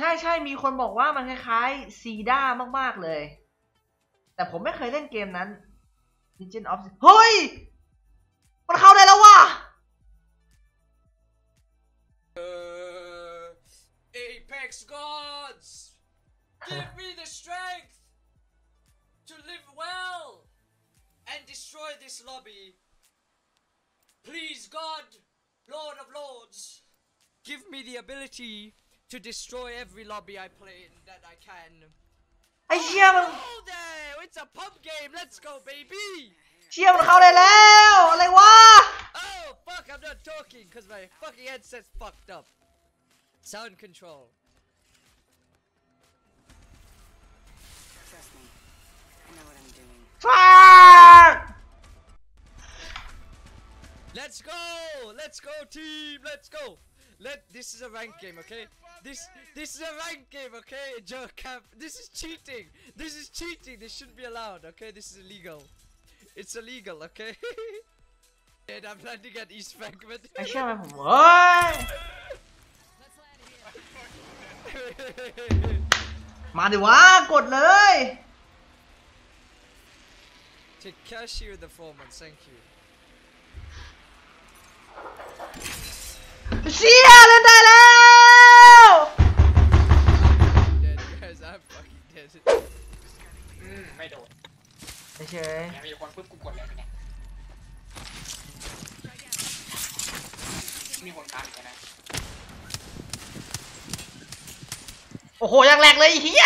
ใช่มีคนบอกว่ามันคล้ายๆซีด้ามากๆเลยแต่ผมไม่เคยเล่นเกมนั้น Legend of เฮ้ยมันเข้าได้แล้วว่ะ Apex Gods give me the strength to live well and destroy this lobby please God Lord of Lords give me the ability to destroy every lobby I play in that I can ไอ้เชี่ยมัน Oh there it's a pub game let's go baby เชี่ยมันเข้าได้แล้วอะไรวะ Oh fuck I'm not talking cause my fucking headset's fucked up sound control Trust me. I know what I'm doing. Fuck Let's go team let's go this is a rank game okay this is a rank game okay Joe Camp this is cheating this shouldn't be allowed okay this is illegal it's illegal okay and I'm landing at East Frankfurt ไอ้เชี่ยมันผมเฮ้ยมาดิวะกดเลย Take cashier the foreman thank you เชี่ยเล่นได้แล้ว dead guys I'm fucking dead ไม่โดนไม่เฉยเนี่ยมีคนปุ๊บกูกดเลยเนี่ยมีคนตามกันนะโอ้โหยังแหลกเลยไอ้เหี้ย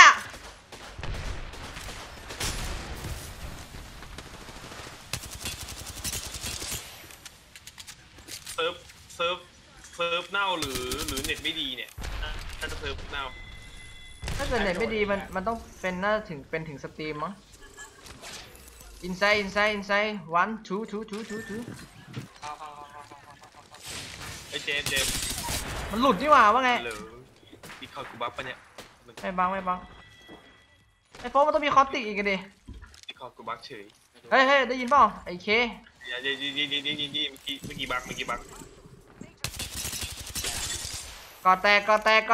เซิร์ฟเน่าหรือเน็ตไม่ดีเนี่ยถ้าจะเซิร์ฟเน่าถ้าเกิดเน็ตไม่ดีมันต้องเป็นน่าถึงสตรีมมั้ง inside 1 2 เข้าไอ้เจมส์มันหลุดนี่หว่าว่าไงเหรอที่เข้ากูบัฟปะเนี่ยไม่บังไอ้โฟมันต้องมีคอสติกอีกกันดิที่เข้ากูบัฟเฉยเฮ้ยได้ยินเปล่าไอ้เคอย่าเมื่อกี้บัฟก่อแตกแค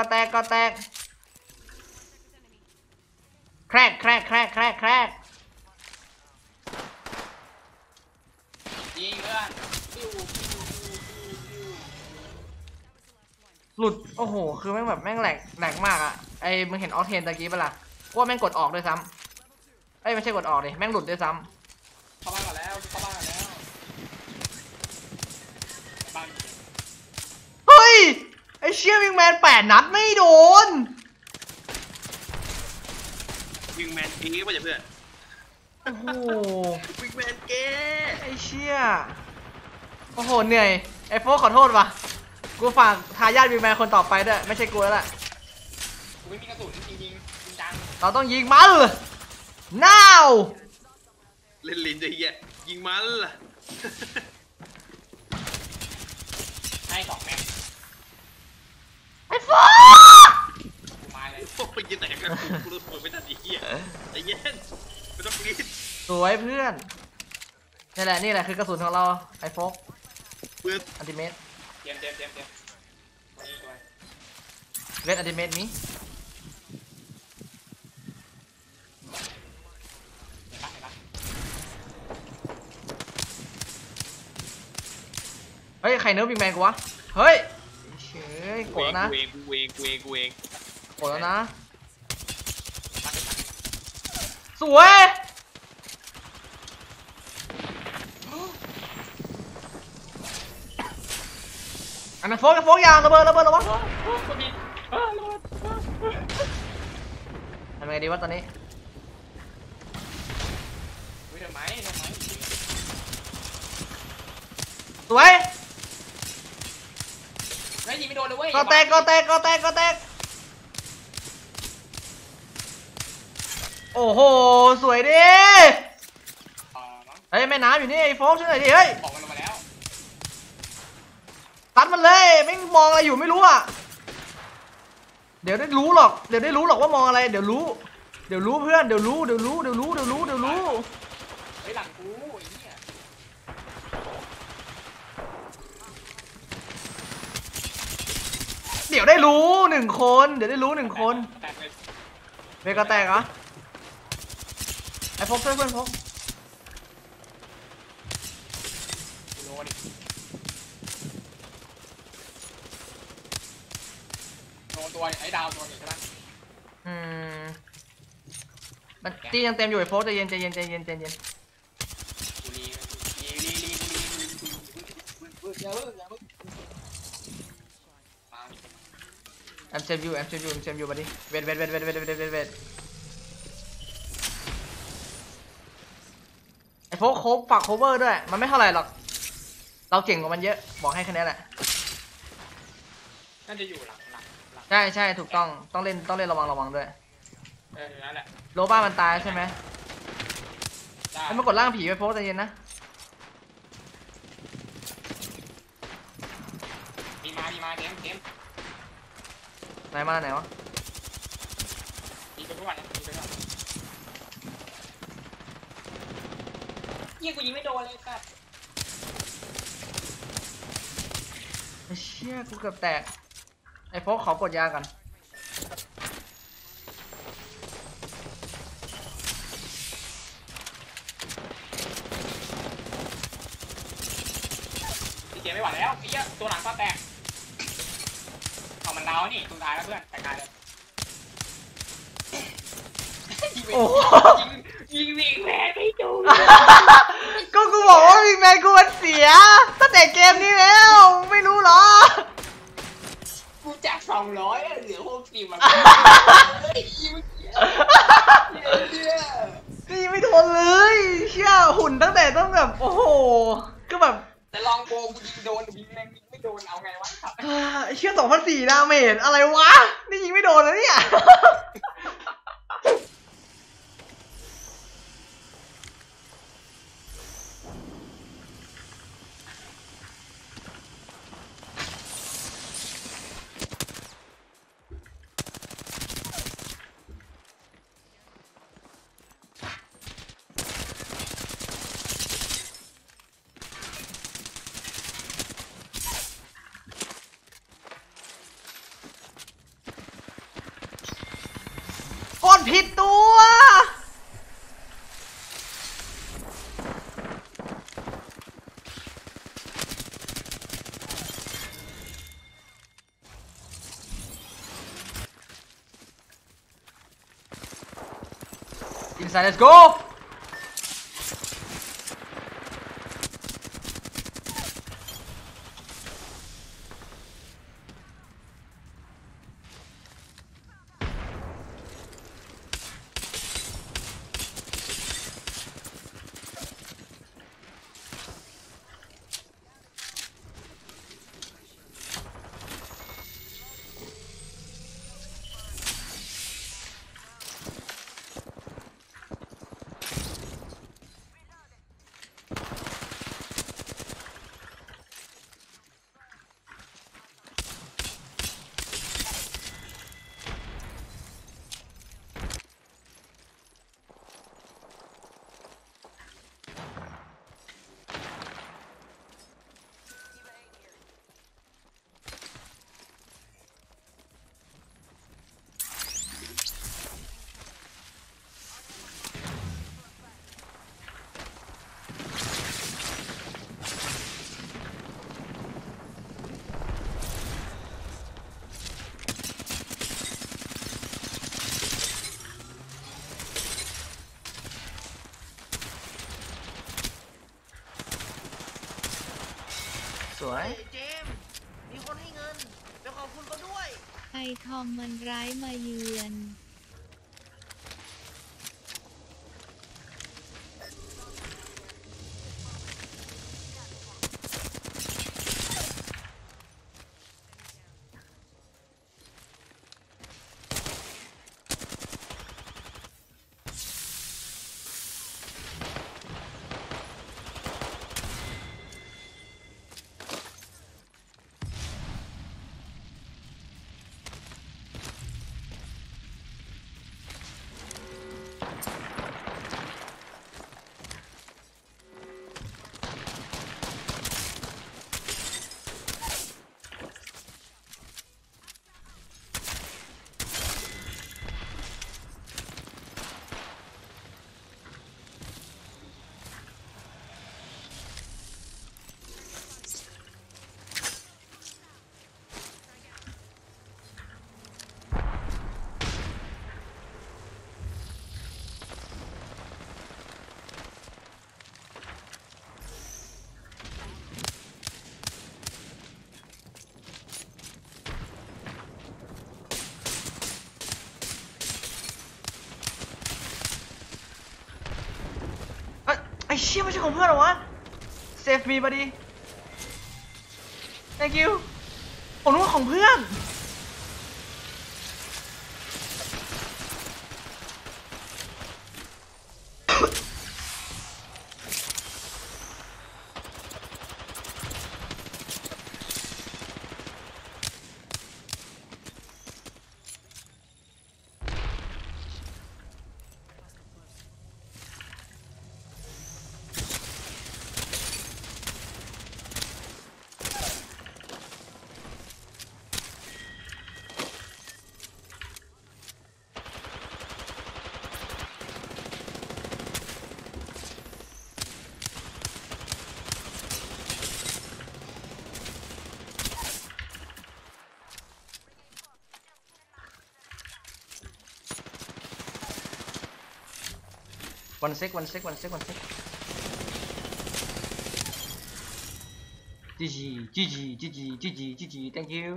รกยิงเพื่อนปิ้วหลุดโอ้โหคือแม่งแบบแม่งแหลกมากอะไอ้มึงเห็นออเทนตะกี้ปะล่ะว่าแม่งกดออกด้วยซ้ำไม่ใช่กดออกดิแม่งหลุดด้วยซ้ำเข้าบ้านก่อนแล้วบ้านเฮ้ยไอ้เชี่ยวิงแมน8 นัดไม่โดนวิงแมนเก๊ป่ะเพื่อนโอ้โหวิงแมนเก๊ไอ้เชี่ยโอ้โหเหนื่อยไอ้โฟขอโทษว่ะกูฝากทายาทวิงแมนคนต่อไปด้วยไม่ใช่กูแล้วแหละกูไม่มีกระสุนจริงจังเราต้องยิงมัน now เล่นลิ้นจะเหี้ยยิงมันล่ะให้2 แม็กไอ้โฟกูมาเลยโอ้ยยิงแตกกันกูรู้สึกไม่ทันดีเหี้ยใจเย็นไม่ต้องรีบสวยเพื่อนนี่แหละคือกระสุนของเราไอ้โฟกเพื่อนอันติเมตเตรียมวันนี้ด้วยเวทอันติเมตมีเฮ้ยใครเนิร์ฟวิงแมนกูวะเฮ้ยเฉยโกรธแล้วนะกูเองโกรธแล้วนะสวยอันนั้นโฟกยางระเบิดระวังระเบิดทำไงดีวะตอนนี้ทำไมสวยไม่ยิงไม่โดนเลยเว้ยก็แตกโอ้โหสวยดิเฮ้ยแม่น้ำอยู่นี่ไอ้โฟกช่วยหน่อยดิเฮ้ยออกมันลงมาแล้วตัดมันเลยไม่มองอะไรอยู่ไม่รู้อ่ะเดี๋ยวได้รู้หรอกว่ามองอะไรเดี๋ยวรู้เพื่อนเดี๋ยวรู้เฮ้ยหลังกูไอ้เนี่ยวเดี๋ยวได้รู้1 คนเดี๋ยวได้รู้1 คนแตกเลยเวกาแตกเหรอไอ้พกช่วยเพื่อนพกโดนดิโดนตัวไอ้ดาวตัวนี้ใช่ไหมมันตียังเต็มอยู่ไอ้พกใจเย็นใจเย็นใจเย็นใจเย็นกูรีอย่าเพิ่งมาแอมเซฟยูมาดิเวทไอ้พกโคบฝากโคเวอร์ด้วยมันไม่เท่าไหร่หรอกเราเก่งกว่ามันเยอะบอกให้คะแนนแหละน่าจะอยู่หลังใช่ถูกต้องเล่นระวังด้วยนั่นแหละโลบ้ามันตายใช่ไหมได้ไอ้มันกดร่างผีไปโพสใจเย็นนะมีมาเกมไหนวะมีไปด้วยยิงกูยิงไม่โดนเลยครับไอ้เชี่ยกูเกือบแตกไอ้พกขอกดยาก่อนพี่เกมไม่ไหวแล้วไอ้เหี้ยตัวหลังก็แตกเอามันดาวนี่ตัวตายแล้วเพื่อนตายเลยโอ้โหยิงวิ่งแม่ไม่ดูก็กูบอกว่าวิงแมนกูมันเสียตั้งแต่เกมนี้แล้วไม่รู้เหรอกูจาก200เหลือ60มันยิงนี่ไม่ทนเลยเชี่ยหุ่นตั้งแต่ต้องแบบโอ้โหก็แบบแต่ลองโกงกูยิงโดนยิงแรงยิงไม่โดนเอาไงวะครับไอ้เชี่ย2,400ดาเมจอะไรวะนี่ยิงไม่โดนแล้วเนี่ย กดผิดตัว Inside, let's go!สวยเจมส์มีคนให้เงินไปขอบคุณเขาด้วยไอทอมมันร้ายมาเยือนไอ้เชี่ยไม่ใช่ของเพื่อนเหรอวะ save me buddy thank you ผมนึกว่าของเพื่อน one sec GG thank you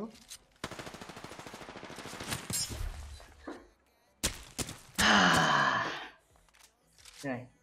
เหนื่อย